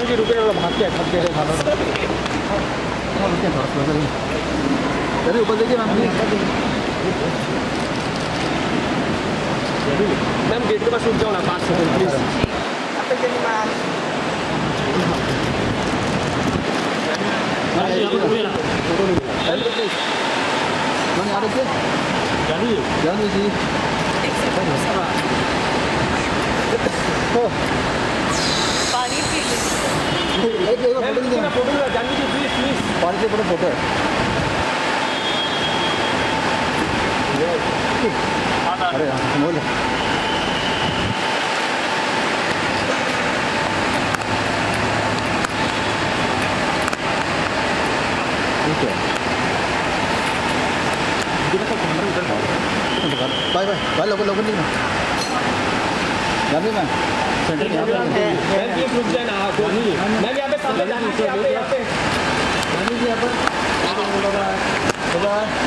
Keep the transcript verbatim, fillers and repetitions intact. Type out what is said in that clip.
जी रुके भाग के थक गए खाना अरे ऊपर देखिए मैम मैम गेट के पास रुक जाओ ना पाँच सेकंड प्लीज जानवी जी पानी पी लीजिए। एक एक फोटो लीजिए ना photo Janvi ji please please पानी से फोटो फोटो अरे बोल ठीक है बाय बाय बाय लोगों लोगों नहीं जानवी मैम सेंटर में मैम प्लीज रुक जाए ना मैम यहाँ पे सामने जानवी जी यहाँ पे यहाँ पे जानवी जी यहाँ पर बाय बाय